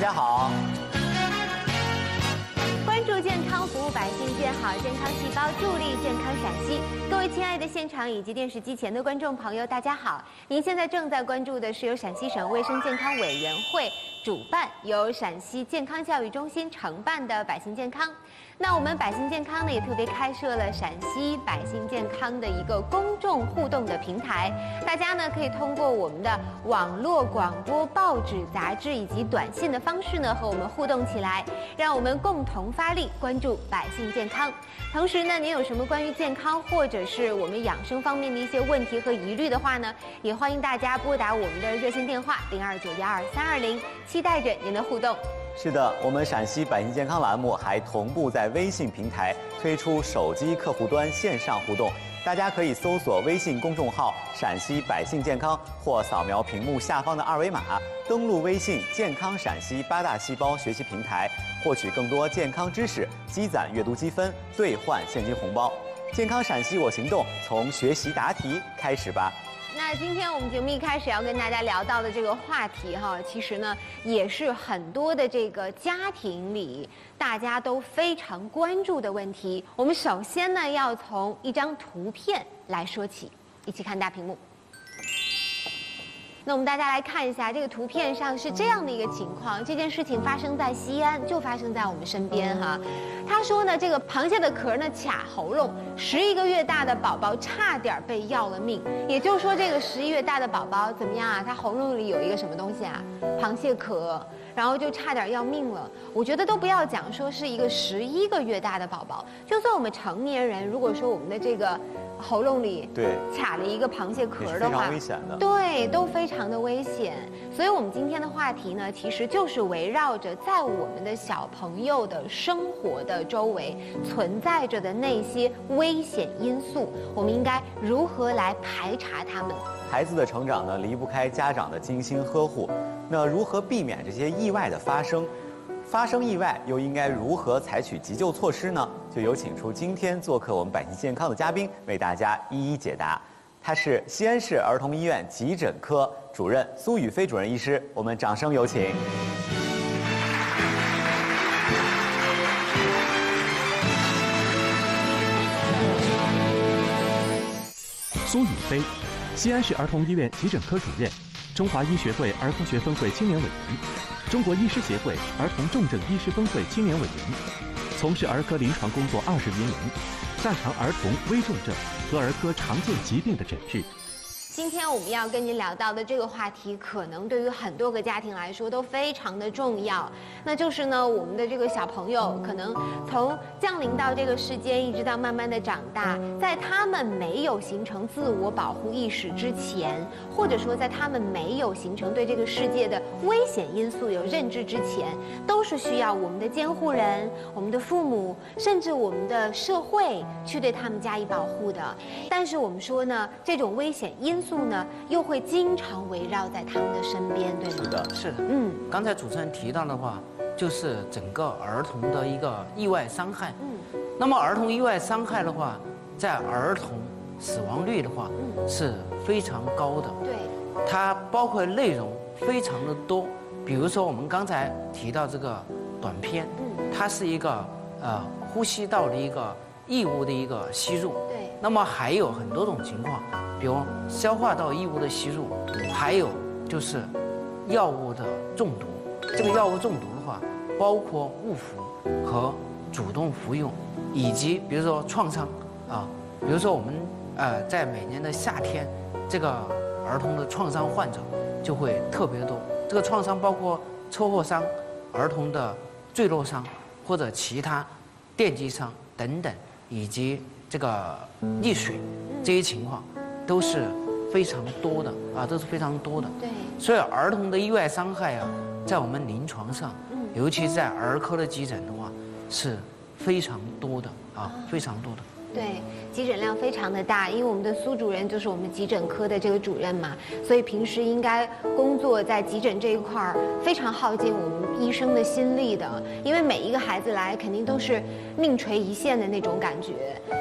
家好。 关注健康服务，百姓健好，健康细胞助力健康陕西。各位亲爱的现场以及电视机前的观众朋友，大家好！您现在正在关注的是由陕西省卫生健康委员会主办，由陕西健康教育中心承办的百姓健康。那我们百姓健康呢，也特别开设了陕西百姓健康的一个公众互动的平台，大家呢可以通过我们的网络广播、报纸、杂志以及短信的方式呢和我们互动起来，让我们共同发力关注百姓健康。同时呢，您有什么关于健康或者是我们养生方面的一些问题和疑虑的话呢，也欢迎大家拨打我们的热线电话02912320，期待着您的互动。 是的，我们陕西百姓健康栏目还同步在微信平台推出手机客户端线上互动，大家可以搜索微信公众号“陕西百姓健康”或扫描屏幕下方的二维码，登录微信“健康陕西8大细胞”学习平台，获取更多健康知识，积攒阅读积分，兑换现金红包。健康陕西我行动，从学习答题开始吧。 那今天我们节目一开始要跟大家聊到的这个话题哈，其实呢也是很多的这个家庭里大家都非常关注的问题。我们首先呢要从一张图片来说起，一起看大屏幕。那我们大家来看一下，这个图片上是这样的一个情况，这件事情发生在西安，就发生在我们身边哈。他说呢，这个螃蟹的壳呢卡喉咙，11个月大的宝宝差点被要了命。也就是说，这个11月大的宝宝怎么样啊？他喉咙里有一个什么东西啊？螃蟹壳，然后就差点要命了。我觉得都不要讲说是一个11个月大的宝宝，就算我们成年人，如果说我们的这个喉咙里卡了一个螃蟹壳的话， 非常危险的。 对，都非常的危险。所以我们今天的话题呢，其实就是围绕着在我们的小朋友的生活的周围存在着的那些危险因素，我们应该如何来排查它们？ 孩子的成长呢，离不开家长的精心呵护。那如何避免这些意外的发生？发生意外又应该如何采取急救措施呢？就有请出今天做客我们百姓健康的嘉宾，为大家一一解答。他是西安市儿童医院急诊科主任苏宇飞主任医师，我们掌声有请。 苏宇飞，西安市儿童医院急诊科主任，中华医学会儿科学分会青年委员，中国医师协会儿童重症医师分会青年委员，从事儿科临床工作20余年，擅长儿童危重症和儿科常见疾病的诊治。 今天我们要跟您聊到的这个话题，可能对于很多个家庭来说都非常的重要。那就是呢，我们的这个小朋友可能从降临到这个世间，一直到慢慢的长大，在他们没有形成自我保护意识之前，或者说在他们没有形成对这个世界的危险因素有认知之前，都是需要我们的监护人、我们的父母，甚至我们的社会去对他们加以保护的。但是我们说呢，这种危险因素呢，又会经常围绕在他们的身边，对吗？ 是的， 是的。刚才主持人提到的话，就是整个儿童的一个意外伤害。那么儿童意外伤害的话，在儿童死亡率的话是非常高的。 对， 它包括内容非常的多。比如说我们刚才提到这个短片，它是一个呼吸道的一个异物的一个吸入。 对。 那么还有很多种情况，比如消化道异物的吸入，还有就是药物的中毒。这个药物中毒的话，包括误服和主动服用，以及比如说创伤啊，比如说我们在每年的夏天，这个儿童的创伤患者就会特别多。这个创伤包括车祸伤、儿童的坠落伤或者其他电击伤等等，以及这个溺水这些情况都是非常多的啊，都是非常多的。 对， 所以儿童的意外伤害啊，在我们临床上，尤其在儿科的急诊的话，是非常多的啊，非常多的。 对，急诊量非常的大，因为我们的苏主任就是我们急诊科的这个主任嘛，所以平时应该工作在急诊这一块儿非常耗尽我们医生的心力的，因为每一个孩子来肯定都是命垂一线的那种感觉。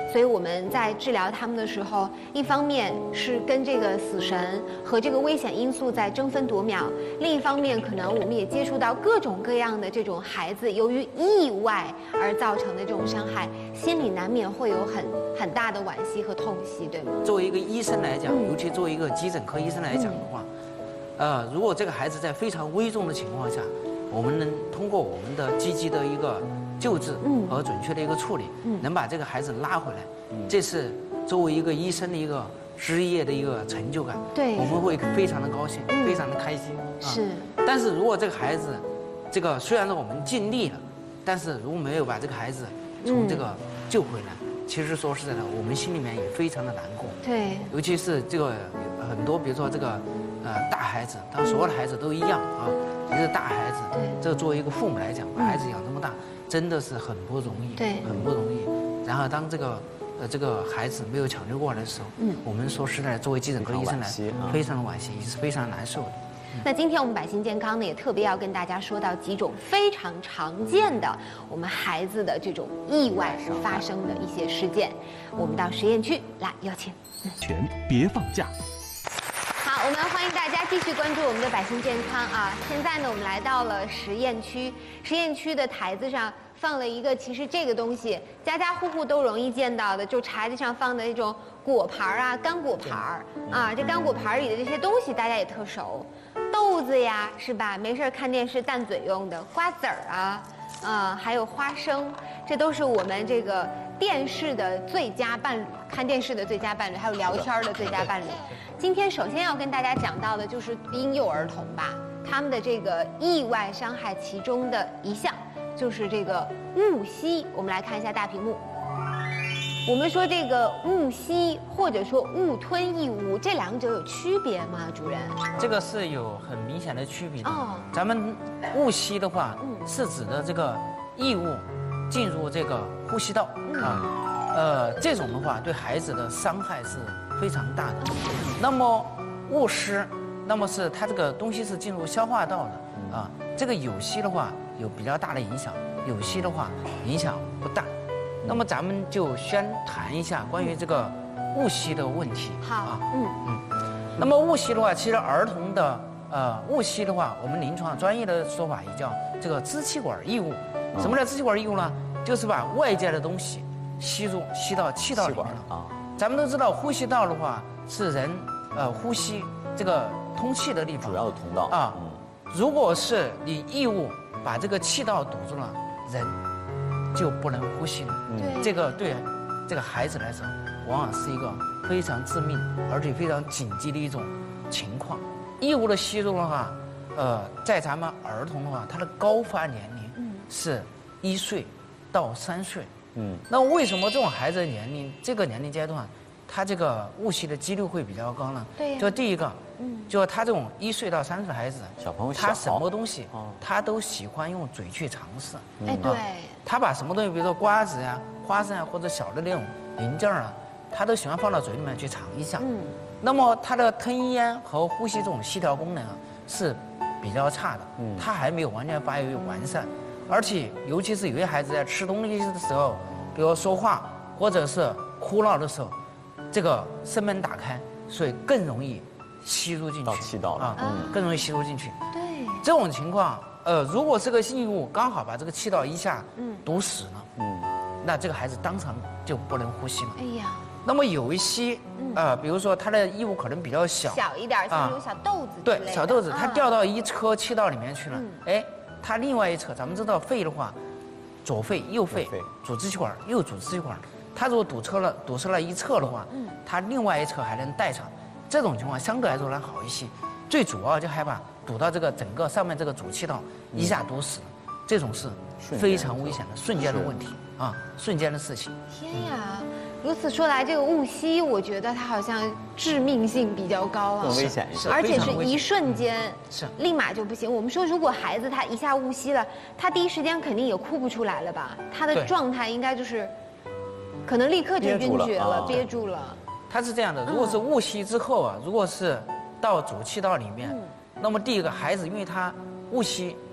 所以我们在治疗他们的时候，一方面是跟这个死神和这个危险因素在争分夺秒，另一方面可能我们也接触到各种各样的这种孩子由于意外而造成的这种伤害，心里难免会有很大的惋惜和痛惜，对吗？ 作为一个医生来讲，尤其作为一个急诊科医生来讲的话，如果这个孩子在非常危重的情况下，我们能通过我们的积极的一个救治和准确的一个处理，能把这个孩子拉回来，这是作为一个医生的一个职业的一个成就感。 对， 我们会非常的高兴，非常的开心。 是。 但是如果这个孩子，这个虽然是我们尽力了，但是如果没有把这个孩子从这个救回来，其实说实在的，我们心里面也非常的难过。 对， 尤其是这个很多，比如说这个大孩子，当然所有的孩子都一样啊。其实大孩子，这个作为一个父母来讲，把孩子养这么大，真的是很不容易， 对， 很不容易。然后当这个孩子没有抢救过来的时候，我们说实在，作为急诊科医生来，非常的惋惜，也是非常难受的。 那今天我们百姓健康呢，也特别要跟大家说到几种非常常见的我们孩子的这种意外发生的一些事件。我们到实验区来，有请。 全别放假。 好，我们欢迎大家继续关注我们的百姓健康啊！现在呢，我们来到了实验区，实验区的台子上放了一个，其实这个东西家家户户都容易见到的，就台子上放的那种果盘啊、干果盘啊，这干果盘里的这些东西大家也特熟，豆子呀，是吧？没事看电视淡嘴用的瓜子儿啊，还有花生，这都是我们这个电视的最佳伴侣，看电视的最佳伴侣，还有聊天的最佳伴侣。今天首先要跟大家讲到的就是婴幼儿童吧，他们的这个意外伤害其中的一项就是这个误吸。我们来看一下大屏幕。我们说这个误吸或者说误吞异物，这两者有区别吗，主任？ 这个是有很明显的区别的。 哦， 咱们误吸的话，是指的这个异物进入这个呼吸道啊，这种的话对孩子的伤害是非常大的。那么误食，那么是它这个东西是进入消化道的啊，这个有吸的话有比较大的影响，有吸的话影响不大。那么咱们就先谈一下关于这个误吸的问题。 好啊， 那么误吸的话，其实儿童的误吸的话，我们临床专业的说法也叫这个支气管异物。什么叫支气管异物呢？就是把外界的东西吸到气道里面了啊。咱们都知道，呼吸道的话是人呼吸这个通气的地方， 主要的通道啊。如果是你异物把这个气道堵住了，人就不能呼吸了。这个对这个孩子来说，往往是一个非常致命而且非常紧急的一种情况。异物的吸入的话，在咱们儿童的话，他的高发年龄是1岁到3岁。那为什么这种孩子的年龄这个年龄阶段，他这个误吸的几率会比较高呢？ 对， 就第一个，就他这种1岁到3岁的孩子， 小朋友他什么东西他都喜欢用嘴去尝试。 哎，对， 他把什么东西，比如说瓜子呀、花生啊，或者小的那种零件啊，他都喜欢放到嘴里面去尝一下。那么他的吞咽和呼吸这种协调功能啊是比较差的，他还没有完全发育完善。而且，尤其是有些孩子在吃东西的时候，比如说话或者是哭闹的时候，这个声门打开，所以更容易吸入进去， 到气道了更容易吸入进去。 对， 这种情况，如果这个异物刚好把这个气道一下堵死了，那这个孩子当场就不能呼吸了。 哎呀， 那么有一些比如说他的异物可能比较小一点，像那种小豆子之类的， 对，小豆子，它掉到一侧气道里面去了，哎。它另外一侧，咱们知道肺的话，左肺、右肺，主支气管、右主支气管，它如果堵塞了一侧的话，它另外一侧还能代偿。这种情况相对来说呢好一些。最主要就害怕堵到这个整个上面这个主气道一下堵死了，这种是非常危险的瞬间的问题啊，瞬间的事情。 天呀！如此说来，这个误吸，我觉得它好像致命性比较高啊， 更危险一些， 而且是一瞬间，立马就不行。我们说，如果孩子他一下误吸了，他第一时间肯定也哭不出来了吧？他的状态应该就是，可能立刻就晕厥了，憋住了。 他是这样的，如果是误吸之后啊，如果是到主气道里面，那么第一个孩子因为他误吸，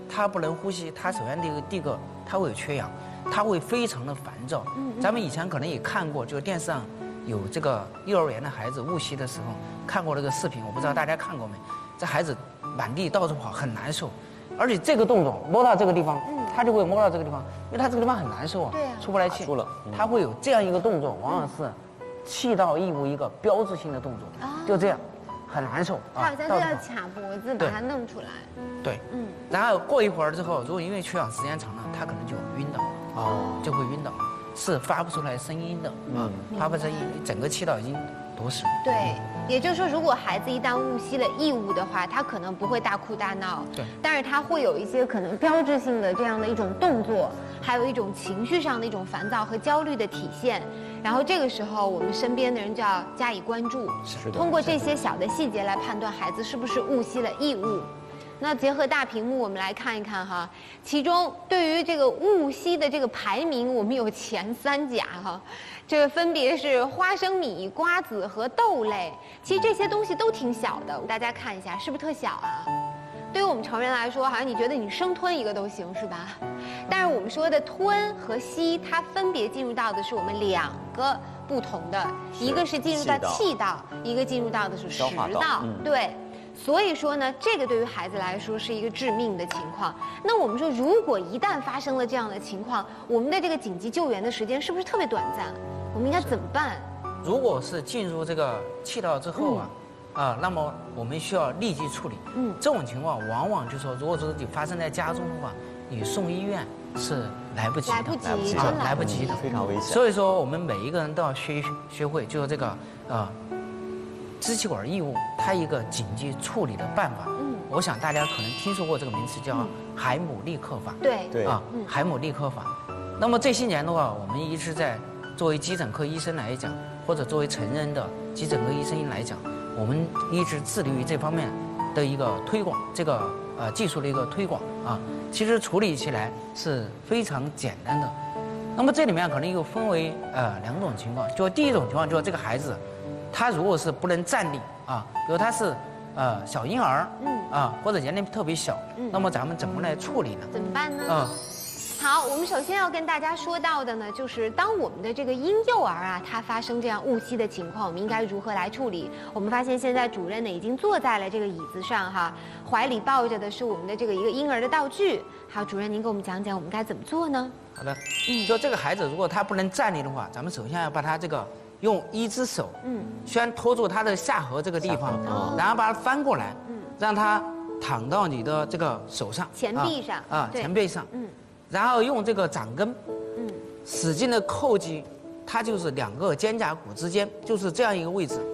他不能呼吸，他首先第一个他会有缺氧，他会非常的烦躁。咱们以前可能也看过，就电视上有这个幼儿园的孩子误吸的时候看过那个视频，我不知道大家看过没？这孩子满地到处跑，很难受，而且这个动作摸到这个地方，他就会摸到这个地方，因为他这个地方很难受啊，出不来气，他会有这样一个动作，往往是气道异物一个标志性的动作，就这样。很难受他好像是要卡脖子把它弄出来。 对，然后过一会儿之后，如果因为缺氧时间长了，他可能就晕倒，就会晕倒，是发不出来声音的，发不出声音，整个气道已经堵死。 对，也就是说，如果孩子一旦误吸了异物的话，他可能不会大哭大闹， 对， 但是他会有一些可能标志性的这样的一种动作，还有一种情绪上的一种烦躁和焦虑的体现。然后这个时候，我们身边的人就要加以关注，通过这些小的细节来判断孩子是不是误吸了异物。那结合大屏幕，我们来看一看哈，其中对于这个误吸的这个排名，我们有前3甲哈，这个分别是花生米、瓜子和豆类。其实这些东西都挺小的，大家看一下，是不是特小啊？对于我们成人来说，好像你觉得你生吞一个都行，是吧？但是我们说的吞和吸，它分别进入到的是我们2个不同的，一个是进入到气道，一个进入到的是食道。对，所以说呢，这个对于孩子来说是一个致命的情况。那我们说，如果一旦发生了这样的情况，我们的这个紧急救援的时间是不是特别短暂？我们应该怎么办？ 如果是进入这个气道之后那么我们需要立即处理。这种情况往往就说，如果说你发生在家中的话，你送医院是来不及的，来不及的， 非常危险。 所以说，我们每一个人都要学会，就是这个支气管异物它一个紧急处理的办法。我想大家可能听说过这个名词，叫海姆立克法。 对海姆立克法。那么这些年的话，我们一直在作为急诊科医生来讲，或者作为成人的急诊科医生来讲，我们一直致力于这方面的一个推广，这个技术的一个推广啊。其实处理起来是非常简单的。那么这里面可能又分为2种情况，就第一种情况就是这个孩子，他如果是不能站立啊，比如他是小婴儿，或者年龄特别小，那么咱们怎么来处理呢？ 怎么办呢？好，我们首先要跟大家说到的呢，就是当我们的这个婴幼儿啊，他发生这样误吸的情况，我们应该如何来处理？我们发现现在主任呢已经坐在了这个椅子上哈，怀里抱着的是我们的这个一个婴儿的道具。好，主任您给我们讲讲我们该怎么做呢？ 好的，就这个孩子如果他不能站立的话，咱们首先要把他这个用一只手，先托住他的下颌这个地方，然后把它翻过来，让他躺到你的这个手上， 前臂上前臂上，然后用这个掌根，使劲的扣击，它就是2个肩胛骨之间，就是这样一个位置。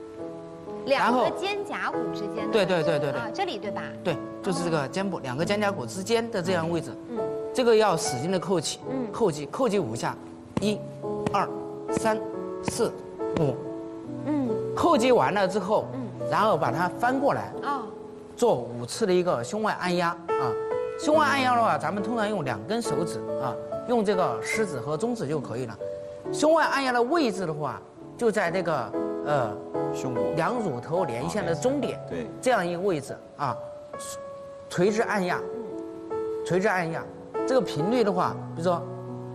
2个肩胛骨之间的。 对， 这里对吧？ 对，就是这个肩部2个肩胛骨之间的这样位置。这个要使劲的扣击，扣击5下，1、2、3、4、5。扣击完了之后，然后把它翻过来，做5次的一个胸外按压啊。胸外按压的话，咱们通常用2根手指啊，用这个食指和中指就可以了。胸外按压的位置的话，就在这个胸部 2乳头连线的中点， 对， 这样一个位置啊，垂直按压，垂直按压。这个频率的话，比如说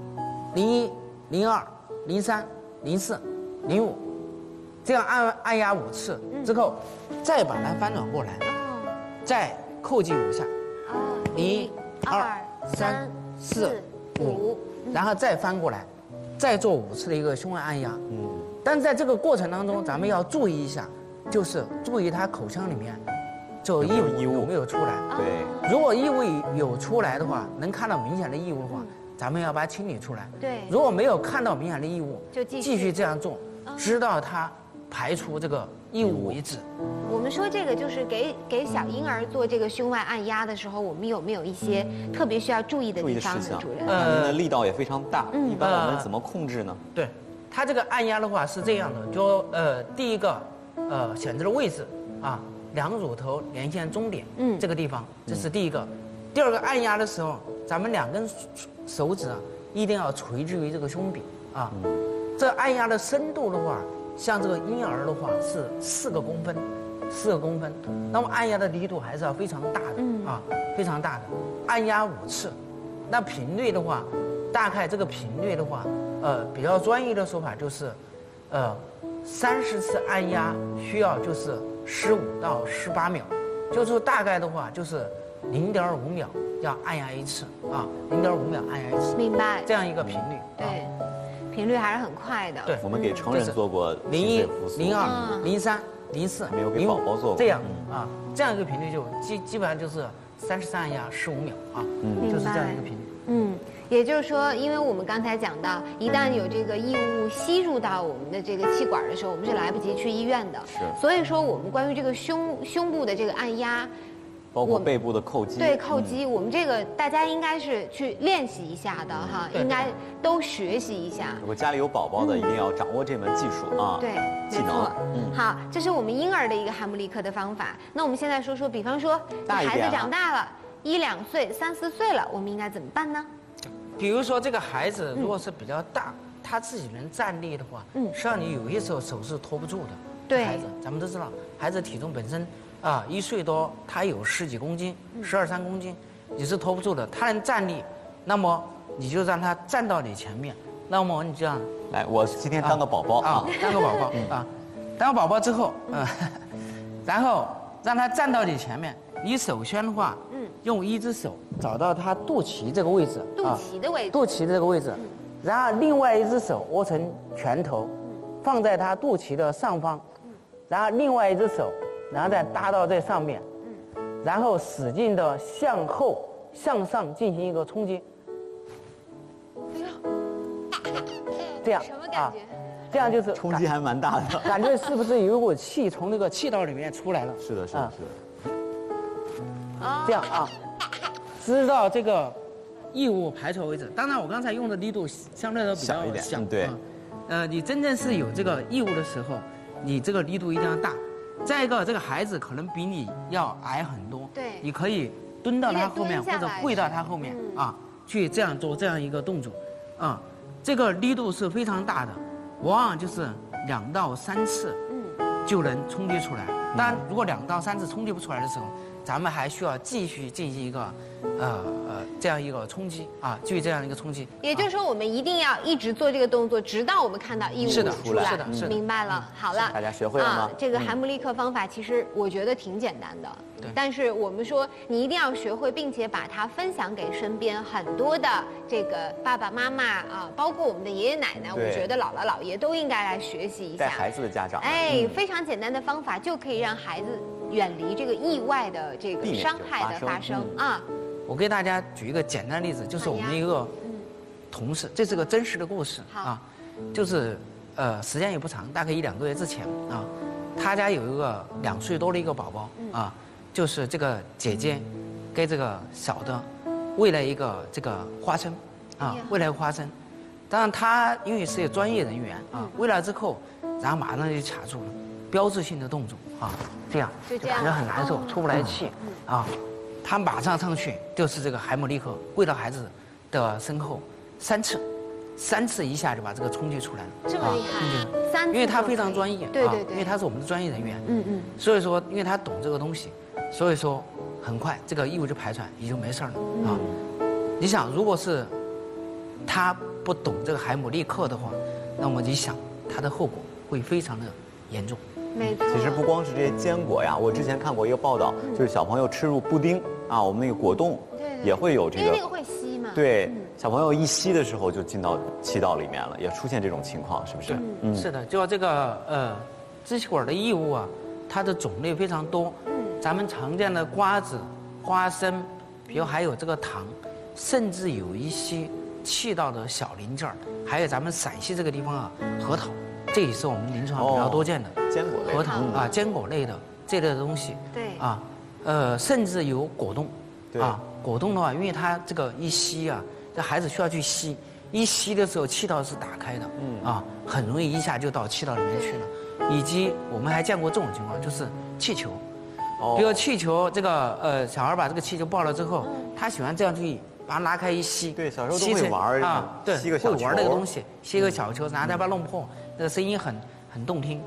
01、02、03、04、05，这样按压5次之后，再把它翻转过来，再扣击5下。1、2、3、4、5，然后再翻过来，再做5次的一个胸外按压。但是在这个过程当中，咱们要注意一下，就是注意他口腔里面就异物有没有出来。 对， 如果异物有出来的话，能看到明显的异物的话，咱们要把它清理出来。 对， 如果没有看到明显的异物， 就继续这样做，直到它排除这个异物为止。 我们说这个就是给小婴儿做这个胸外按压的时候，我们有没有一些特别需要注意的地方呢？主任， 您的力道也非常大，一般我们怎么控制呢？ 对，它这个按压的话是这样的，就第一个选择的位置啊，2乳头连线中点，这个地方，这是第一个。第二个按压的时候，咱们2根手指啊一定要垂直于这个胸柄啊。这按压的深度的话，像这个婴儿的话是4个公分， 4公分，那么按压的力度还是要非常大的啊，非常大的，按压5次，那频率的话，大概这个频率的话，比较专业的说法就是，30次按压需要就是15到18秒，就是说大概的话就是0.5秒要按压一次啊，0.5秒按压一次， 明白？ 这样一个频率， 对，频率还是很快的。 对， 我们给成人做过 01、 复苏 02、03、04， 没有给宝宝做过这样啊，这样一个频率就基本上就是33按压15秒啊，就是这样一个频率。 也就是说，因为我们刚才讲到，一旦有这个异物吸入到我们的这个气管的时候，我们是来不及去医院的。 是。 所以说，我们关于这个胸部的这个按压， 包括背部的扣肌， 对扣肌，我们这个大家应该是去练习一下的哈，应该都学习一下。 如果家里有宝宝的，一定要掌握这门技术啊。 对， 技能。 好，这是我们婴儿的一个海姆立克的方法。那我们现在说说，比方说孩子长大了，1、2岁、3、4岁了，我们应该怎么办呢？ 比如说这个孩子如果是比较大，他自己能站立的话，实际上你有些时候手是托不住的。 对， 孩子咱们都知道，孩子体重本身1岁多，他有10几公斤，12、13公斤，你是托不住的。他能站立，那么你就让他站到你前面，那么你这样来，我今天当个宝宝啊， 当个宝宝啊，当个宝宝之后，然后让他站到你前面，你首先的话，用一只手找到他肚脐这个位置， 肚脐的位置， 肚脐这个位置，然后另外一只手握成拳头，放在他肚脐的上方，然后另外一只手，然后再搭到这上面，然后使劲的向后向上进行一个冲击，这样什么感觉？ 这样就是冲击还蛮大的， 感觉是不是有一股气从那个气道里面出来了？ 是的，是的，是的。 这样啊，直到这个异物排出为止。当然，我刚才用的力度相对来说比较小一点， 小， 对。 你真正是有这个异物的时候，你这个力度一定要大。再一个，这个孩子可能比你要矮很多， 对， 你可以蹲到他后面或者跪到他后面啊，去这样做这样一个动作，啊，这个力度是非常大的，往往就是2到3次，就能冲击出来。当然，如果2到3次冲击不出来的时候，咱们还需要继续进行一个，这样一个冲击啊，继续这样一个冲击。 也就是说，我们一定要一直做这个动作，直到我们看到异物出来。 是的， 明白了。好了， 大家学会了吗？ 这个海姆立克方法其实我觉得挺简单的， 对。 但是我们说你一定要学会，并且把它分享给身边很多的这个爸爸妈妈啊，包括我们的爷爷奶奶，我觉得姥姥姥爷都应该来学习一下。 带孩子的家长， 非常简单的方法就可以让孩子远离这个意外的这个伤害的发生啊。 我给大家举一个简单的例子，就是我们一个同事，这是个真实的故事啊，就是时间也不长，大概1、2个月之前啊，他家有一个2岁多的一个宝宝啊，就是这个姐姐给这个小的喂了一个这个花生啊，喂了一个花生，当然他因为是一个专业人员啊，喂了之后，然后马上就卡住了，标志性的动作啊，这样就感觉很难受，出不来气啊。他马上上去就是这个海姆立克喂到孩子的身后3次一下就把这个冲击出来了， 这么厉害，3次， 因为他非常专业， 对， 因为他是我们的专业人员，所以说因为他懂这个东西，所以说很快这个异物就排出来，也就没事了啊。你想，如果是他不懂这个海姆立克的话，那么你想他的后果会非常的严重。 没错， 其实不光是这些坚果呀，我之前看过一个报道，就是小朋友吃入布丁啊，我们那个果冻也会有这个， 因为那个会吸嘛。 对，小朋友一吸的时候就进到气道里面了，也出现这种情况，是不是？ 是的，就这个支气管的异物啊，它的种类非常多。咱们常见的瓜子、花生，比如还有这个糖，甚至有一些气道的小零件儿，还有咱们陕西这个地方啊，核桃。这也是我们临床上比较多见的坚果类核桃啊，坚果类的这类的东西。 对啊，甚至有果冻。啊，果冻的话，因为它这个一吸啊，这孩子需要去吸，一吸的时候气道是打开的，啊，很容易一下就到气道里面去了。以及我们还见过这种情况，就是气球。比如气球，这个小孩把这个气球抱了之后，他喜欢这样去把它拉开一吸。 对，小时候都会玩啊，对， 吸个小球， 会玩那个东西，吸个小球，然后再把它弄破。这个声音很动听啊，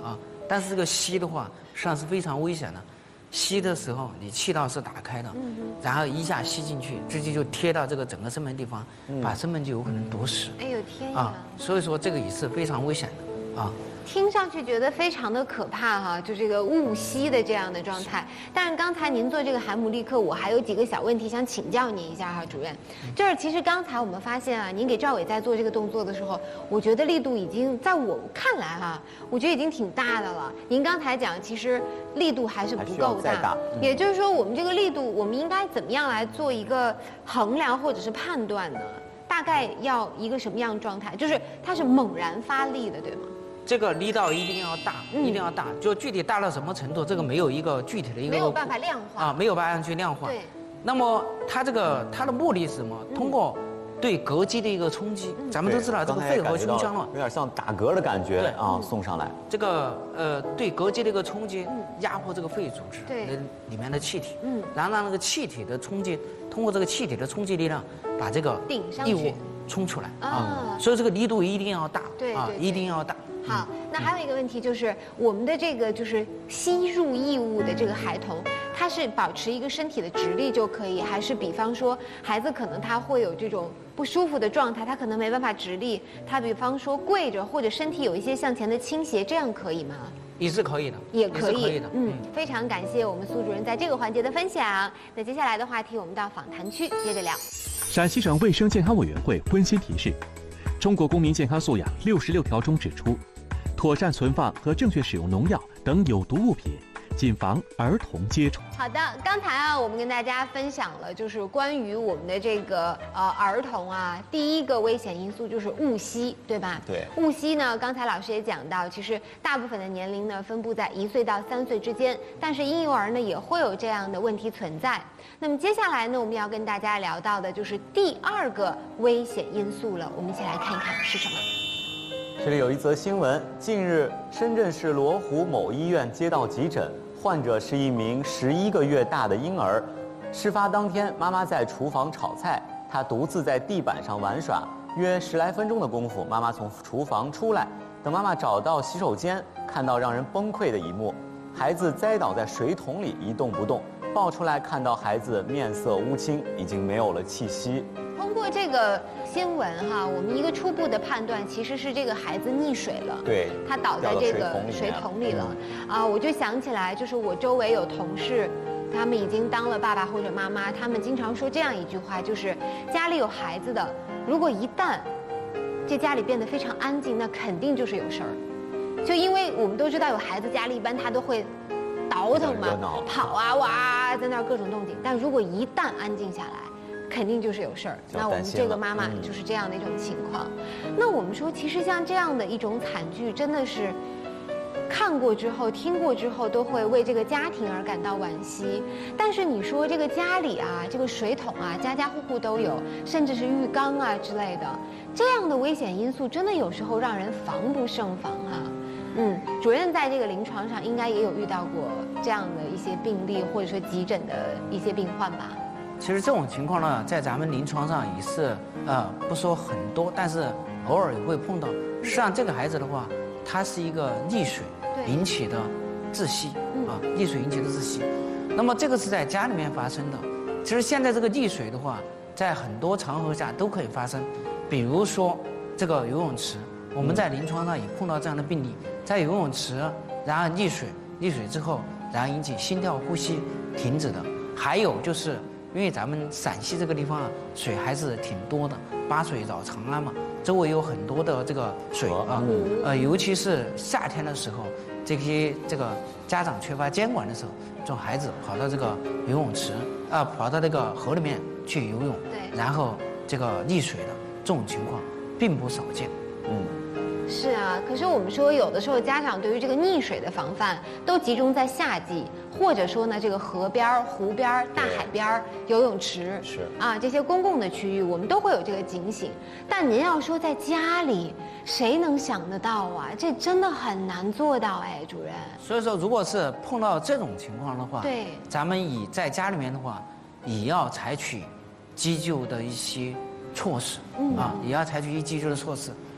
但是这个吸的话，实际上是非常危险的。吸的时候，你气道是打开的，然后一下吸进去，直接就贴到这个整个声门地方，把声门就有可能堵死。 哎呦天呀！ 啊，所以说这个也是非常危险的啊。 听上去觉得非常的可怕哈，就这个误吸的这样的状态。但是刚才您做这个海姆立克，我还有几个小问题想请教您一下哈，主任。就是其实刚才我们发现啊，您给赵伟在做这个动作的时候，我觉得力度已经在我看来哈，我觉得已经挺大的了。您刚才讲，其实力度还是不够大，也就是说，我们这个力度，我们应该怎么样来做一个衡量或者是判断呢？大概要一个什么样的状态？就是它是猛然发力的，对吗？ 这个力道一定要大，一定要大。就具体大到什么程度，这个没有一个具体的一个没有办法量化啊，没有办法去量化。 对。 那么它的目的是什么？通过对膈肌的一个冲击，咱们都知道这个肺和胸腔了， 有点像打嗝的感觉啊，送上来。 这个对膈肌的一个冲击，压迫这个肺组织里面的气体，然后让那个气体的冲击，通过这个气体的冲击力量，把这个异物冲出来啊。所以这个力度一定要大，啊，一定要大。 好，那还有一个问题就是，我们的这个就是吸入异物的这个孩童，他是保持一个身体的直立就可以，还是比方说孩子可能他会有这种不舒服的状态，他可能没办法直立，他比方说跪着或者身体有一些向前的倾斜，这样可以吗？ 也是可以的， 也可以的。 非常感谢我们苏主任在这个环节的分享。那接下来的话题，我们到访谈区接着聊。 陕西省卫生健康委员会温馨提示：中国公民健康素养66条中指出，妥善存放和正确使用农药等有毒物品，谨防儿童接触。 好的，刚才啊，我们跟大家分享了，就是关于我们的这个儿童啊，第一个危险因素就是误吸，对吧？ 对。 误吸呢，刚才老师也讲到，其实大部分的年龄呢分布在1岁到3岁之间，但是婴幼儿呢也会有这样的问题存在。那么接下来呢，我们要跟大家聊到的就是第2个危险因素了，我们一起来看一看是什么。 这里有一则新闻，近日深圳市罗湖某医院接到急诊，患者是一名11个月大的婴儿。事发当天，妈妈在厨房炒菜，她独自在地板上玩耍。约10来分钟的功夫，妈妈从厨房出来，等妈妈找到洗手间，看到让人崩溃的一幕：孩子栽倒在水桶里一动不动，抱出来看到孩子面色乌青，已经没有了气息。 通过这个新闻哈，我们一个初步的判断其实是这个孩子溺水了， 对， 他倒在这个水桶里了啊！我就想起来，就是我周围有同事，他们已经当了爸爸或者妈妈，他们经常说这样一句话，就是家里有孩子的，如果一旦这家里变得非常安静，那肯定就是有事儿。就因为我们都知道有孩子家里一般他都会倒腾嘛，跑啊哇，在那儿各种动静，但如果一旦安静下来，肯定就是有事儿。那我们这个妈妈就是这样的一种情况。那我们说，其实像这样的一种惨剧，真的是看过之后、听过之后，都会为这个家庭而感到惋惜。但是你说这个家里啊，这个水桶啊，家家户户都有，甚至是浴缸啊之类的，这样的危险因素，真的有时候让人防不胜防哈。主任在这个临床上应该也有遇到过这样的一些病例，或者说急诊的一些病患吧？ 其实这种情况呢，在咱们临床上也是不说很多，但是偶尔也会碰到。实际上这个孩子的话，他是一个溺水引起的窒息溺水引起的窒息。那么这个是在家里面发生的。其实现在这个溺水的话，在很多场合下都可以发生，比如说这个游泳池，我们在临床上也碰到这样的病例，在游泳池然后溺水之后，然后引起心跳呼吸停止的。还有就是因为咱们陕西这个地方啊，水还是挺多的，巴水绕长安嘛，周围有很多的这个水尤其是夏天的时候，这个家长缺乏监管的时候，这种孩子跑到这个游泳池跑到那个河里面去游泳，然后这个溺水的这种情况并不少见。 是啊，可是我们说有的时候家长对于这个溺水的防范都集中在夏季，或者说呢这个河边、湖边、大海边、游泳池这些公共的区域，我们都会有这个警醒。但您要说在家里，谁能想得到啊？这真的很难做到哎，主任。 所以说，如果是碰到这种情况的话， 对， 咱们在家里面的话，也要采取急救的一些措施也要采取急救的措施。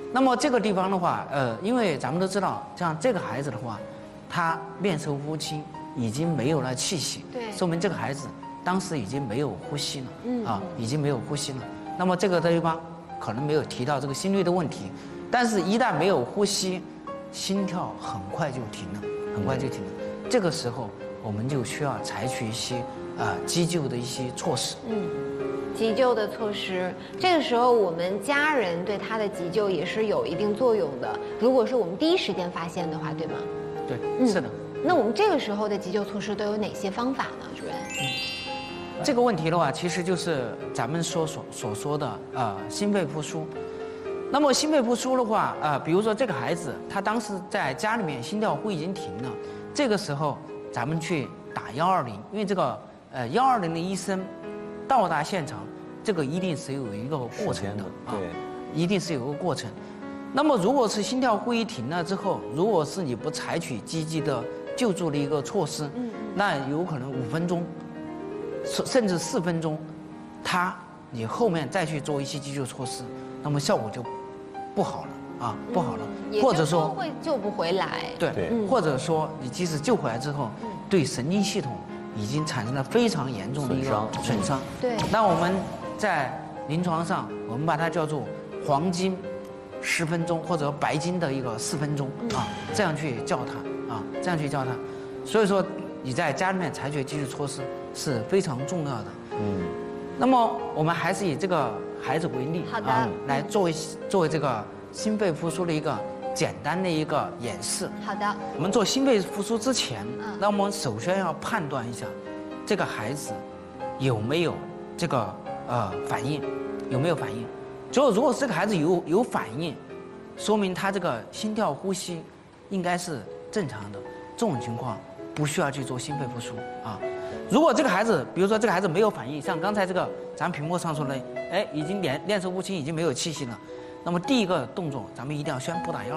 那么这个地方的话，因为咱们都知道，像这个孩子的话，他面色乌青，已经没有了气息， 对， 说明这个孩子当时已经没有呼吸了，已经没有呼吸了。那么这个地方可能没有提到这个心率的问题，但是一旦没有呼吸，心跳很快就停了，很快就停了。这个时候我们就需要采取一些急救的一些措施。 急救的措施，这个时候我们家人对他的急救也是有一定作用的。如果是我们第一时间发现的话，对吗？ 对，是的。 那我们这个时候的急救措施都有哪些方法呢，主任？ 这个问题的话，其实就是咱们所说的心肺复苏。那么心肺复苏的话，比如说这个孩子他当时在家里面心跳呼已经停了，这个时候咱们去打120，因为这个120的医生到达现场，这个一定是有一个过程的对， 一定是有个过程。那么如果是心跳呼吸停了之后，如果是你不采取积极的救助的一个措施，那有可能5分钟，甚至4分钟，你后面再去做一些急救措施，那么效果就不好了不好了，或者说会救不回来。 对，或者说你即使救回来之后，对神经系统已经产生了非常严重的一个损伤。 对， 那我们在临床上，我们把它叫做黄金10分钟或者白金的一个4分钟这样去叫它这样去叫它。所以说你在家里面采取急救措施是非常重要的。那么我们还是以这个孩子为例， 好的， 来作为这个心肺复苏的一个简单的一个演示。 好的。 我们做心肺复苏之前，那我们首先要判断一下这个孩子有没有这个反应，有没有反应。如果这个孩子有反应，说明他这个心跳呼吸应该是正常的，这种情况不需要去做心肺复苏如果这个孩子，比如说这个孩子没有反应，像刚才这个咱屏幕上说的，已经脸色乌青，已经没有气息了，那么第一个动作咱们一定要先拨打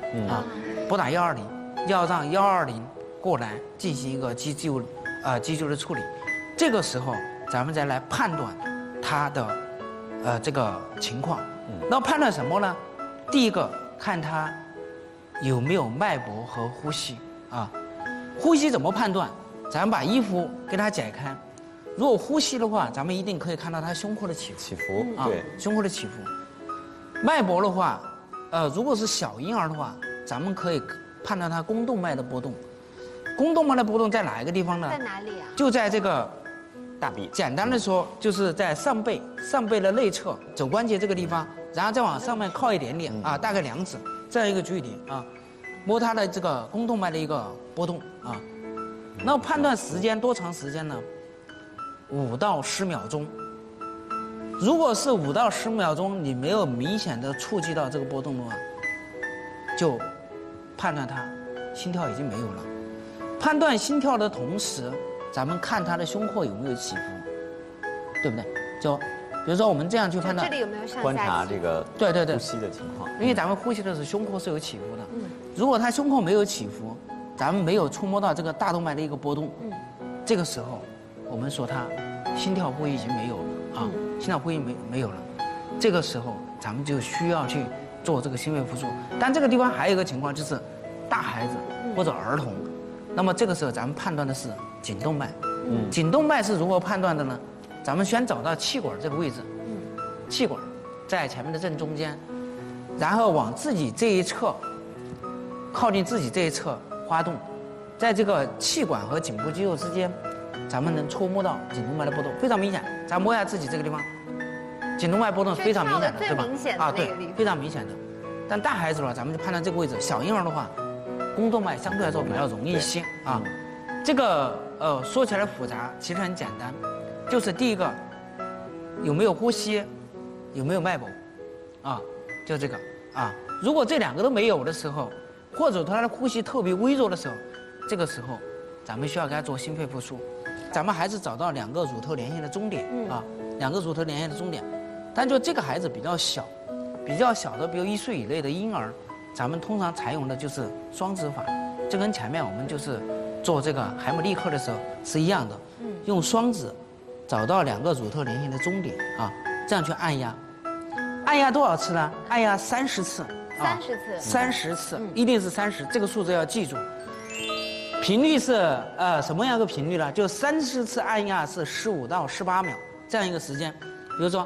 120，拨打120，要让120过来进行一个急救的处理。这个时候咱们再来判断他的这个情况。那判断什么呢？第一个看他有没有脉搏和呼吸呼吸怎么判断？咱们把衣服给他解开，如果呼吸的话，咱们一定可以看到他胸廓的起伏， 对， 胸廓的起伏。脉搏的话，如果是小婴儿的话，咱们可以判断他肱动脉的波动。肱动脉的波动在哪一个地方呢？ 在哪里就在这个大臂。 简单的说，就是在上背的内侧肘关节这个地方，然后再往上面靠一点点大概2指这样一个距离摸他的这个肱动脉的一个波动那判断时间多长时间呢？5到10秒钟。如果是5到10秒钟，你没有明显的触及到这个波动的话，就判断他心跳已经没有了。判断心跳的同时，咱们看他的胸廓有没有起伏，对不对？就比如说我们这样去判断， 这里有没有上下观察这个对呼吸的情况， 因为咱们呼吸的时候胸廓是有起伏的。如果他胸廓没有起伏，咱们没有触摸到这个大动脉的一个波动，这个时候我们说他心跳呼吸已经没有了心跳呼吸没有了，这个时候咱们就需要去做这个心肺复苏。但这个地方还有一个情况，就是大孩子或者儿童，那么这个时候咱们判断的是颈动脉。颈动脉是如何判断的呢？咱们先找到气管这个位置，气管在前面的正中间，然后往自己这一侧，靠近自己这一侧滑动，在这个气管和颈部肌肉之间，咱们能触摸到颈动脉的波动，非常明显。咱摸一下自己这个地方，颈动脉波动是非常明显的，对吧？对，非常明显的。但大孩子的话，咱们就判断这个位置；小婴儿的话，肱动脉相对来说比较容易一些这个说起来复杂，其实很简单，就是第一个有没有呼吸，有没有脉搏就这个如果这2个都没有的时候，或者他的呼吸特别微弱的时候，这个时候咱们需要给他做心肺复苏。咱们还是找到2个乳头连线的终点2个乳头连线的终点。但就这个孩子比较小的，比如1岁以内的婴儿，咱们通常采用的就是双指法，这跟前面我们就是做这个海姆立克的时候是一样的，用双指找到2个乳头连线的终点这样去按压。按压多少次呢？按压30次 30次， 30次，一定是30，这个数字要记住。频率是什么样一个频率呢？就30次按压是15到18秒这样一个时间。比如说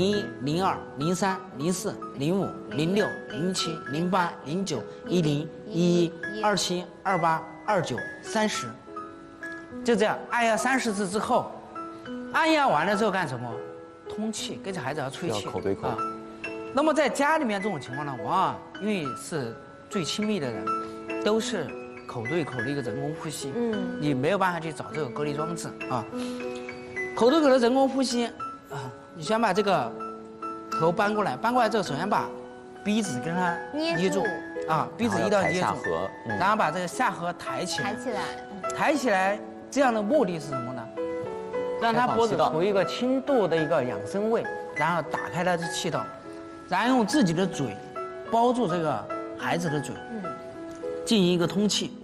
01、02、03、04、05、06、07、08、09、10、11、27、28、29、30，就这样按压30次之后，按压完了之后干什么？通气，给这孩子要吹气， 口对口。 那么在家里面这种情况呢，往往因为是最亲密的人，都是口对口的一个人工呼吸，你没有办法去找这个隔离装置啊。口对口的人工呼吸啊，你先把这个头搬过来，之后首先把鼻子跟它捏住啊，鼻子一定要捏住，然后把这个下颌抬起来，抬起来，这样的目的是什么呢？让他脖子处于一个轻度的一个养生位，然后打开他的气道，然后用自己的嘴包住这个孩子的嘴，进行一个通气，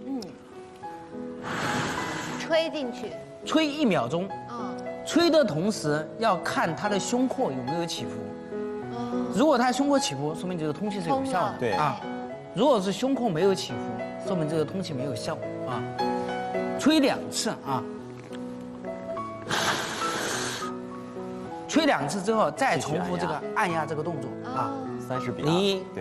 吹进去， 吹1秒钟，吹的同时要看他的胸廓有没有起伏，如果他胸廓起伏，说明这个通气是有效的， 对啊，如果是胸廓没有起伏，说明这个通气没有效啊，吹2次啊。吹2次之后，再重复这个按压这个动作啊 ，30比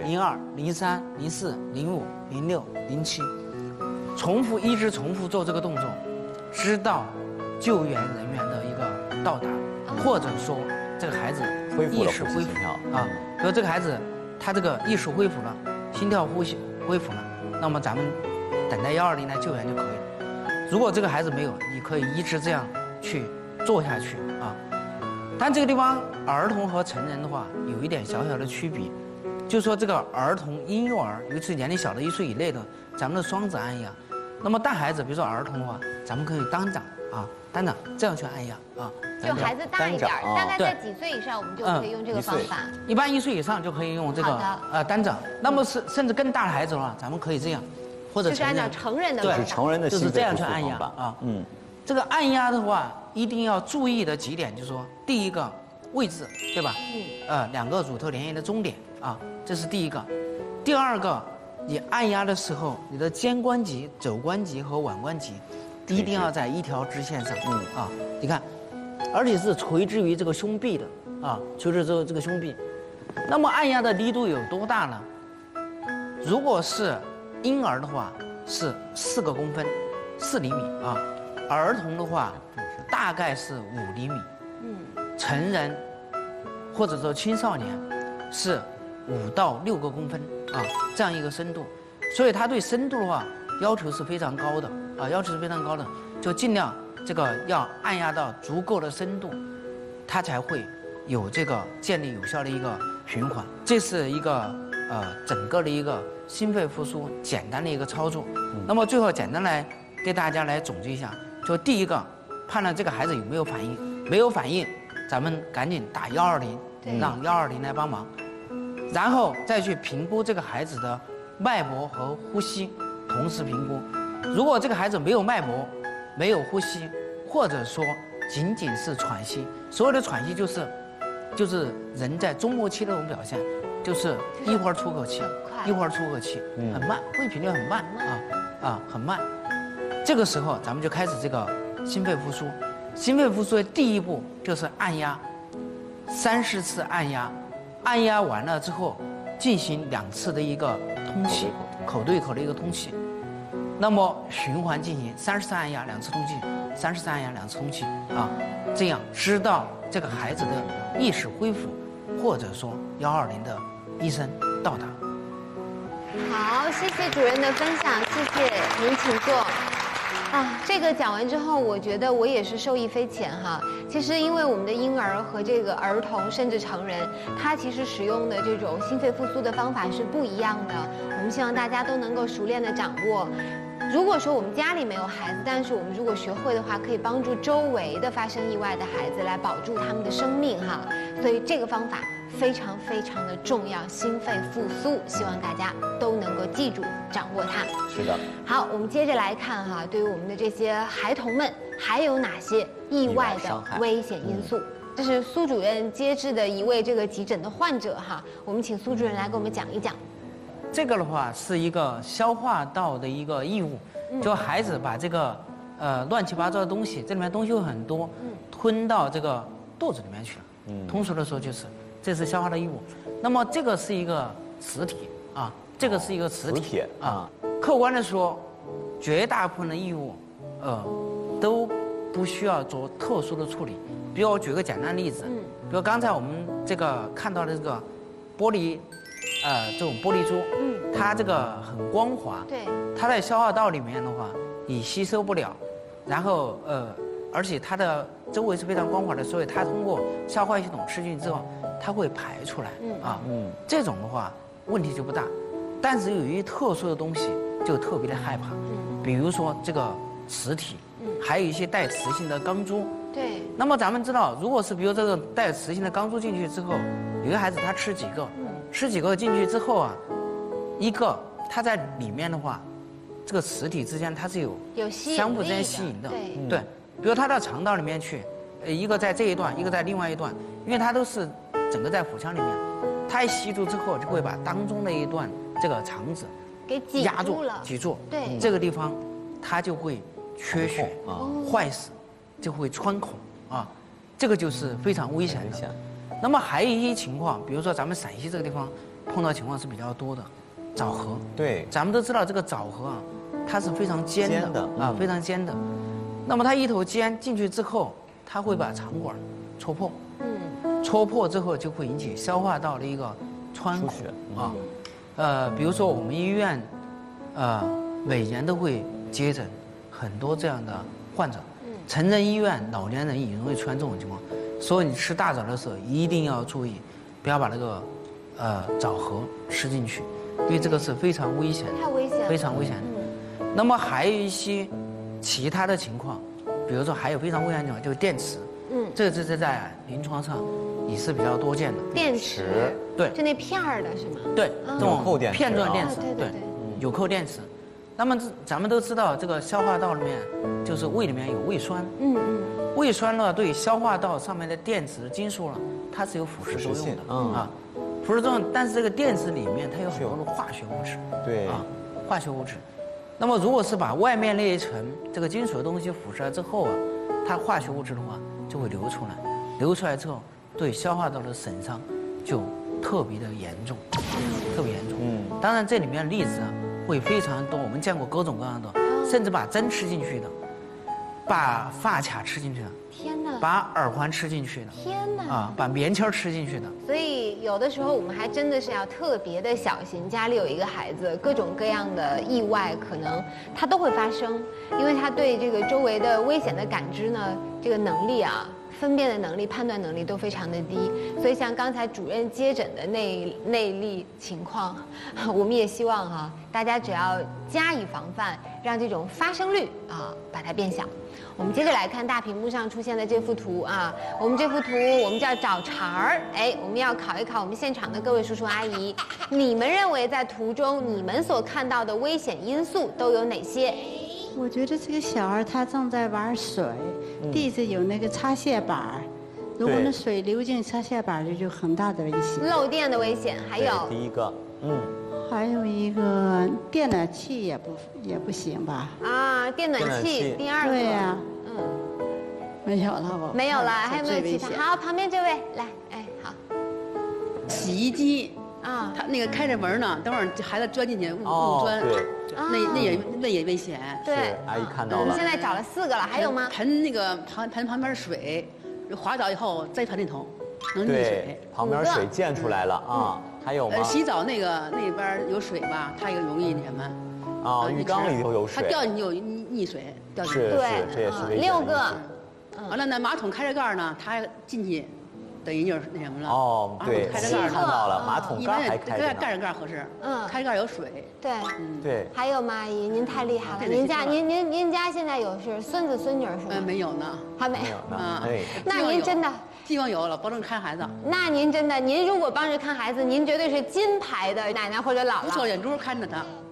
2，01、02、03、04、05、06、07，重复一直重复做这个动作，直到救援人员的一个到达，或者说这个孩子意识恢复啊，比如这个孩子他这个意识恢复了，心跳呼吸恢复了，那么咱们等待120来救援就可以了。如果这个孩子没有，你可以一直这样去做下去啊。但这个地方儿童和成人的话有一点小小的区别，就是说这个儿童、婴幼儿，尤其年龄小的1岁以内的，咱们的双指按压。那么大孩子，比如说儿童的话，咱们可以单掌啊，单掌这样去按压啊。 就孩子大一点，大概在几岁以上，我们就可以用这个方法。 一般1岁以上就可以用这个单掌。那么甚至更大的孩子的话，咱们可以这样，或者就是按照成人的方法，成人的就是这样去按压啊。这个按压的话，一定要注意的几点，就是说，第一个位置，对吧？2个乳头连接的中点啊，这是第一个。第二个，你按压的时候，你的肩关节、肘关节和腕关节一定要在一条直线上。你看，而且是垂直于这个胸壁的啊，垂直这个胸壁。那么按压的力度有多大呢？如果是婴儿的话，是4个公分，4厘米啊。儿童的话，大概是5厘米，成人或者说青少年是5到6个公分啊，这样一个深度，所以他对深度的话要求是非常高的啊，要求是非常高的，就尽量这个要按压到足够的深度，它才会有这个建立有效的一个循环。这是一个整个的一个心肺复苏简单的一个操作。那么最后简单来给大家来总结一下。就第一个，判断这个孩子有没有反应，没有反应，咱们赶紧打120，让120来帮忙，然后再去评估这个孩子的脉搏和呼吸，同时评估。如果这个孩子没有脉搏，没有呼吸，或者说仅仅是喘息，所谓的喘息就是人在中末期的那种表现，就是一会儿出口气，一会儿出口气，很慢，呼吸频率很慢很慢。这个时候，咱们就开始这个心肺复苏。心肺复苏的第一步就是按压，30次按压，按压完了之后，进行2次的一个通气，口对口的一个通气。那么循环进行30次按压，2次通气，30次按压，2次通气啊，这样直到这个孩子的意识恢复，或者说120的医生到达。 好，谢谢主任的分享，谢谢，您请坐。这个讲完之后，我觉得我也是受益匪浅哈。其实，因为我们的婴儿和这个儿童甚至成人，他其实使用的这种心肺复苏的方法是不一样的。我们希望大家都能够熟练的掌握。如果说我们家里没有孩子，但是我们如果学会的话，可以帮助周围的发生意外的孩子来保住他们的生命哈。所以这个方法非常非常的重要，心肺复苏，希望大家都能够记住掌握它。 是的。 好，我们接着来看哈，对于我们的这些孩童们，还有哪些意外的危险因素？这是苏主任接治的一位这个急诊的患者哈，我们请苏主任来给我们讲一讲。 这个的话是一个消化道的一个异物，就孩子把这个乱七八糟的东西，这里面东西有很多，吞到这个肚子里面去了。通俗的说就是，这是消化的异物。那么这个是一个实体啊，这个是一个实体啊。客观的说，绝大部分的异物，都不需要做特殊的处理。比如我举个简单的例子，比如刚才我们这个看到的这个玻璃，这种玻璃珠，它这个很光滑， 对， 它在消化道里面的话，你吸收不了，然后而且它的周围是非常光滑的，所以它通过消化系统吃进去之后，它会排出来这种的话问题就不大，但是有一些特殊的东西就特别的害怕，比如说这个磁体，还有一些带磁性的钢珠。 对。 那么咱们知道，如果是比如这个带磁性的钢珠进去之后，有个孩子他吃几个进去之后啊，一个他在里面的话，这个磁体之间它是有相互之间吸引的，对。比如他到肠道里面去，一个在这一段，一个在另外一段，因为它都是整个在腹腔里面，它一吸住之后就会把当中的一段这个肠子给压住了， 挤住， 对， 这个地方它就会缺血坏死，就会穿孔这个就是非常危险的。那么还有一些情况，比如说咱们陕西这个地方碰到情况是比较多的，枣核。 对， 咱们都知道这个枣核它是非常尖的非常尖的。那么它一头尖进去之后，它会把肠管戳破，戳破之后就会引起消化道的一个穿孔比如说我们医院，每年都会接诊很多这样的患者。成人医院老年人也容易出现这种情况，所以你吃大枣的时候一定要注意，不要把那个枣核吃进去，因为这个是非常危险的， 太危险了， 非常危险的。那么还有一些其他的情况，比如说还有非常危险的情况就是电池，这是在临床上也是比较多见的。 电池， 对， 就那片儿的是吗？ 对，这种片状电池， 对， 有扣电池。那么咱们都知道，这个消化道里面就是胃里面有胃酸，胃酸呢对消化道上面的电子金属呢，它是有腐蚀作用的腐蚀作用。但是这个电子里面它有很多的化学物质， 对化学物质。那么如果是把外面那一层这个金属的东西腐蚀了之后它化学物质的话就会流出来，流出来之后对消化道的损伤就特别的严重，特别严重。当然这里面的例子会非常多，我们见过各种各样的，甚至把针吃进去的，把发卡吃进去的， 天哪， 把耳环吃进去的， 天哪把棉签吃进去的。 所以有的时候我们还真的是要特别的小心，家里有一个孩子，各种各样的意外可能它都会发生，因为他对这个周围的危险的感知呢，这个能力分辨的能力、判断能力都非常的低，所以像刚才主任接诊的那例情况，我们也希望大家只要加以防范，让这种发生率把它变小。我们接着来看大屏幕上出现的这幅图我们这幅图我们叫找茬儿，我们要考一考我们现场的各位叔叔阿姨，你们认为在图中你们所看到的危险因素都有哪些？ 我觉得这个小孩他正在玩水，地上有那个插线板，如果那水流进插线板，就有很大的危险。 漏电的危险，还有第一个， 还有一个电暖气也不行吧？ 电暖器，第二个。 对呀，没有了不？ 没有了，还有没有其他？好，旁边这位来，好。 洗衣机它那个开着门呢，等会儿孩子钻进去误钻，那也危险。 对， 阿姨看到了。 我们现在找了4个了，还有吗？ 盆那个盆旁边的水滑倒以后再盆里头能溺水。 旁边水溅出来了还有吗？ 洗澡那边有水吧，它也容易粘满。 浴缸里头有水， 它掉进去就溺水，掉进去。 对， 这也是危险。 6个。 完了，那马桶开着盖呢，它进去。 等于就是那什么了对， 开着盖看到了，马桶盖还开着， 盖着盖合适，开着盖有水， 对， 对。 还有吗，阿姨，您太厉害了，您家现在有是孙子孙女是吗？ 没有呢， 还没有呢， 那您真的希望有了，保证看孩子。 那您真的，您如果帮着看孩子，您绝对是金牌的奶奶或者姥姥。 不错，眼珠看着他。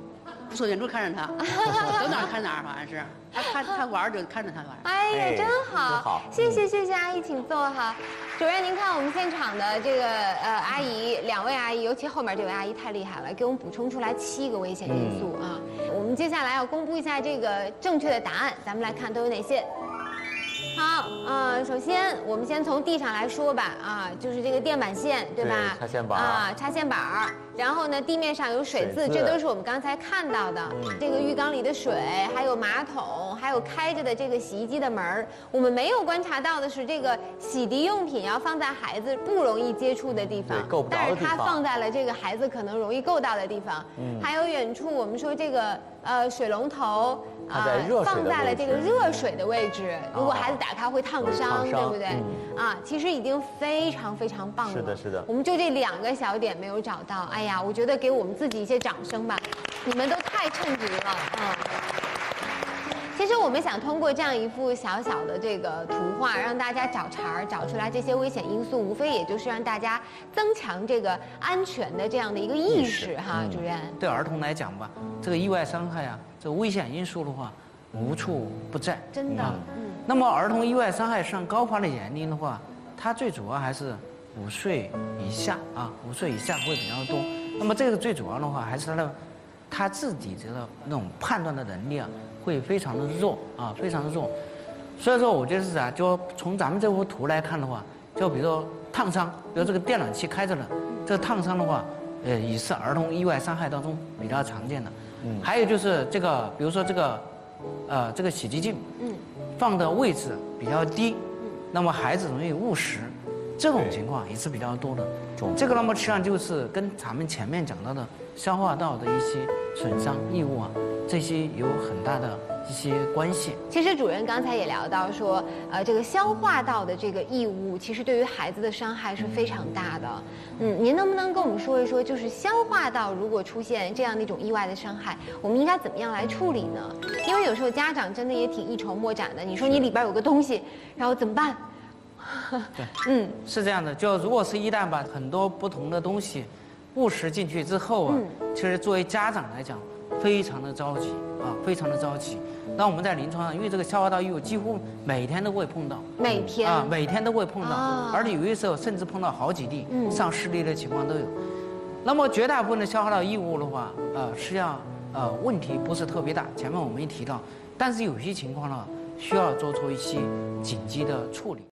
不说远处看着他，走哪看哪，反正是他玩就看着他玩。 哎呀，真好，谢谢阿姨，请坐哈。主任，您看我们现场的这个阿姨，2位阿姨，尤其后面这位阿姨太厉害了，给我们补充出来7个危险因素啊。我们接下来要公布一下这个正确的答案，咱们来看都有哪些。好，首先我们先从地上来说吧，就是这个电板线，对吧？ 插线板插线板儿。然后呢，地面上有水渍，这都是我们刚才看到的。这个浴缸里的水，还有马桶，还有开着的这个洗衣机的门儿，我们没有观察到的是，这个洗涤用品要放在孩子不容易接触的地方， 够不着的地方， 但是它放在了这个孩子可能容易够到的地方。还有远处我们说这个水龙头。放在了这个热水的位置，如果孩子打开会烫伤，对不对？其实已经非常棒了。 是的，是的。 我们就这2个小点没有找到，哎呀，我觉得给我们自己一些掌声吧，你们都太称职了。其实我们想通过这样一幅小小的这个图画，让大家找茬儿，找出来这些危险因素，无非也就是让大家增强这个安全的这样的一个意识哈，主任。 对儿童来讲吧，这个意外伤害啊，这个危险因素的话，无处不在。 真的。 那么儿童意外伤害上高发的年龄的话，它最主要还是5岁以下5岁以下会比较多。那么这个最主要的话，还是他自己的那种判断的能力会非常的弱非常的弱。所以说我觉得是就从咱们这幅图来看的话，就比如说烫伤，比如这个电暖气开着了，这个烫伤的话，也是儿童意外伤害当中比较常见的。还有就是这个，比如说这个洗涤镜，放的位置比较低，那么孩子容易误食，这种情况也是比较多的。这个那么实际上就是跟咱们前面讲到的消化道的一些损伤异物这些有很大的一些关系。 其实主任刚才也聊到说，这个消化道的这个异物，其实对于孩子的伤害是非常大的。您能不能跟我们说一说，就是消化道如果出现这样的一种意外的伤害，我们应该怎么样来处理呢？因为有时候家长真的也挺一筹莫展的。你说你里边有个东西，然后怎么办？ 对，是这样的。就如果是一旦把很多不同的东西误食进去之后其实作为家长来讲，非常的着急非常的着急。那我们在临床上，因为这个消化道异物几乎每天都会碰到， 每天都会碰到，而有些时候甚至碰到好几例，上10例的情况都有。那么绝大部分的消化道异物的话，实际上问题不是特别大，前面我们也提到，但是有些情况呢，需要做出一些紧急的处理。